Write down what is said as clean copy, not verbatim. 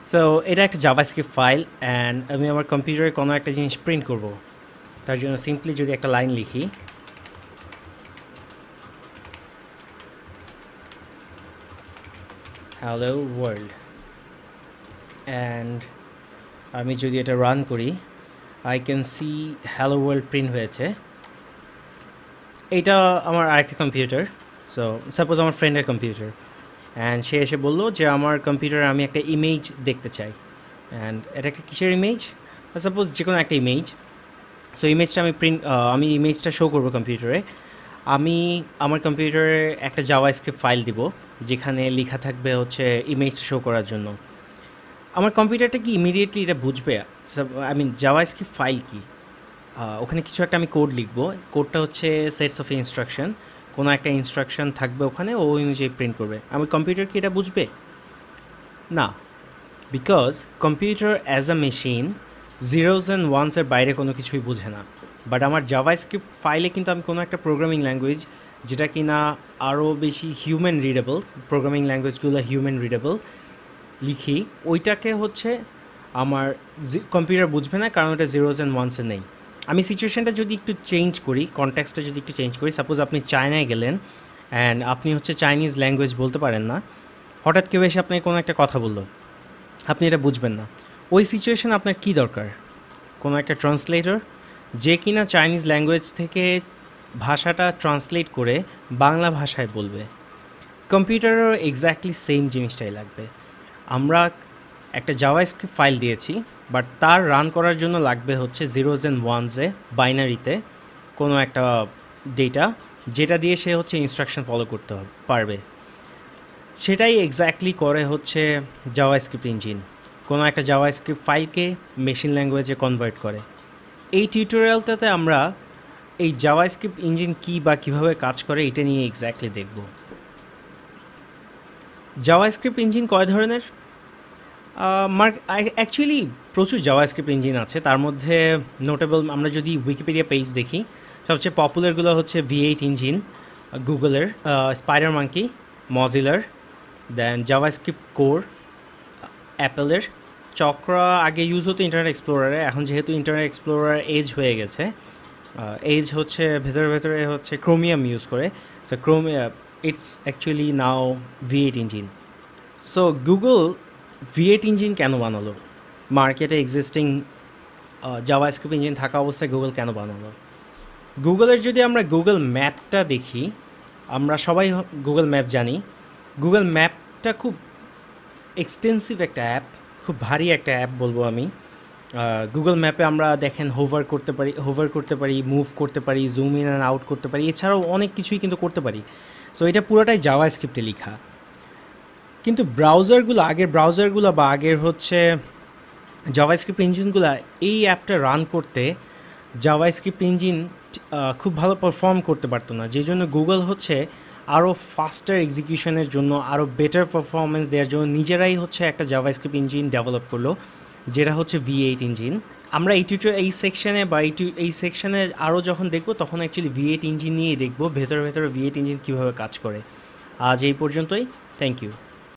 So এটা একটা JavaScript file and আমি আমার কম্পিউটারে কোনো একটা জিনিস প্রিন্ট করব। তার জন্য সিম্পলি যদি একটা লাইন লিখি, হ্যালো ওয়ার্ল্ড, অ্যান্ড আমি যদি এটা রান করি, I can see hello world print হয়েছে। এইটা আমার আরেকটা কম্পিউটার, সো সাপোজ আমার ফ্রেন্ডের কম্পিউটার, অ্যান্ড সে এসে বললো যে আমার কম্পিউটারে আমি একটা ইমেজ দেখতে চাই। অ্যান্ড এটা একটা কিসের ইমেজ? সাপোজ যে কোনো একটা ইমেজ। সো ইমেজটা আমি ইমেজটা শো করবো কম্পিউটারে। আমি আমার কম্পিউটারে একটা জাভাস্ক্রিপ্ট ফাইল দিব যেখানে লেখা থাকবে হচ্ছে ইমেজটা শো করার জন্য। আমার কম্পিউটারটা কি ইমিডিয়েটলি এটা বুঝবে জাভাস্ক্রিপ্ট ফাইল কি? ওখানে কিছু একটা আমি কোড লিখবো। কোডটা হচ্ছে সেটস অফ ইনস্ট্রাকশন, কোনো একটা ইনস্ট্রাকশন থাকবে ওখানে, ও অনুযায়ী প্রিন্ট করবে। আমার কম্পিউটার কি এটা বুঝবে? না, because computer as a machine zeros and ওয়ান্সের বাইরে কোনো কিছুই বুঝে না। বাট আমার জাভাস্ক্রিপ্ট ফাইলে কিন্তু আমি কোনো একটা প্রোগ্রামিং ল্যাঙ্গুয়েজ, যেটা কি না আরও বেশি হিউম্যান রিডেবল, প্রোগ্রামিং ল্যাঙ্গুয়েজগুলো হিউম্যান রিডেবল লিখি, ওইটাকে হচ্ছে আমার কম্পিউটার বুঝবে না, কারণ ওটা জিরোজ অ্যান্ড ওয়ান্সে নেই। আমি সিচুয়েশানটা যদি একটু চেঞ্জ করি, কনটেক্সটটা যদি একটু চেঞ্জ করি, সাপোজ আপনি চায়নায় গেলেন অ্যান্ড আপনি হচ্ছে চাইনিজ ল্যাঙ্গুয়েজ বলতে পারেন না, হঠাৎ কেউ এসে আপনাকে কোনো একটা কথা বললো, আপনি এটা বুঝবেন না। ওই সিচুয়েশান আপনার কী দরকার? কোনো একটা ট্রান্সলেটর, যে কিনা চাইনিজ ল্যাঙ্গুয়েজ থেকে ভাষাটা ট্রান্সলেট করে বাংলা ভাষায় বলবে। কম্পিউটারেরও এক্স্যাক্টলি সেম জিনিসটাই লাগবে। আমরা একটা জাভাস্ক্রিপ্ট ফাইল দিয়েছি, বাট তার রান করার জন্য লাগবে হচ্ছে জিরোজ অ্যান্ড ওয়ানসে, বাইনারিতে কোনো একটা ডেটা, যেটা দিয়ে সে হচ্ছে ইনস্ট্রাকশন ফলো করতে পারবে। সেটাই এক্স্যাক্টলি করে হচ্ছে জাভাস্ক্রিপ্ট ইঞ্জিন, কোনো একটা জাভাস্ক্রিপ্ট ফাইলকে মেশিন ল্যাঙ্গুয়েজে কনভার্ট করে। এই টিউটোরিয়ালটাতে আমরা এই জাভাস্ক্রিপ্ট ইঞ্জিন কী বা কীভাবে কাজ করে এটা নিয়ে এক্স্যাক্টলি দেখব। জাভাস্ক্রিপ্ট ইঞ্জিন কয় ধরনের? অ্যাকচুয়ালি প্রচুর জাভাস্ক্রিপ্ট ইঞ্জিন আছে, তার মধ্যে নোটেবল আমরা যদি উইকিপিডিয়া পেজ দেখি, সবচেয়ে পপুলারগুলো হচ্ছে V8 ইঞ্জিন, গুগলের, স্পাইডার মাঙ্কি, মজিলার, দেন জাভাস্ক্রিপ্ট কোর, অ্যাপেলের, চক্রা আগে ইউজ হতো ইন্টারনেট এক্সপ্লোরারে, এখন যেহেতু ইন্টারনেট এক্সপ্লোরার এজ হয়ে গেছে, এজ হচ্ছে ভেতরে ভেতরে হচ্ছে ক্রোমিয়াম ইউজ করে, so it's actually now V8 engine. So Google V8 engine কেন বানালো? মার্কেটে এক্সিস্টিং জাভাস্ক্রিপ্ট ইঞ্জিন থাকা অবস্থায় গুগল কেন বানালো? গুগলের যদি আমরা গুগল ম্যাপটা দেখি, আমরা সবাই গুগল ম্যাপ জানি। গুগল ম্যাপটা খুব এক্সটেন্সিভ একটা অ্যাপ, খুব ভারী একটা অ্যাপ বলবো আমি। গুগল ম্যাপে আমরা দেখেন হোভার করতে পারি, মুভ করতে পারি, জুম ইন অ্যান্ড আউট করতে পারি, এছাড়াও অনেক কিছুই কিন্তু করতে পারি। সো এটা পুরোটাই জাভাস্ক্রিপ্টে লেখা। কিন্তু আগের ব্রাউজারগুলো বা আগের হচ্ছে জাভাস্ক্রিপ্ট ইঞ্জিনগুলো এই অ্যাপটা রান করতে জাভাস্ক্রিপ্ট ইঞ্জিন খুব ভালো পারফর্ম করতে পারতো না, যে জন্য গুগল হচ্ছে আরও ফাস্টার এক্সিকিউশনের জন্য, আরও বেটার পারফরমেন্স দেওয়ার জন্য নিজেরাই হচ্ছে একটা জাভাস্ক্রিপ্ট ইঞ্জিন ডেভেলপ করলো, যেটা হচ্ছে V8 ইঞ্জিন। আমরা এই সেকশানে বা এই সেকশানে আরও যখন দেখব, তখন অ্যাকচুয়ালি V8 ইঞ্জিন নিয়েই দেখব ভেতরে ভেতরে V8 ইঞ্জিন কীভাবে কাজ করে। আজ এই পর্যন্তই, থ্যাংক ইউ।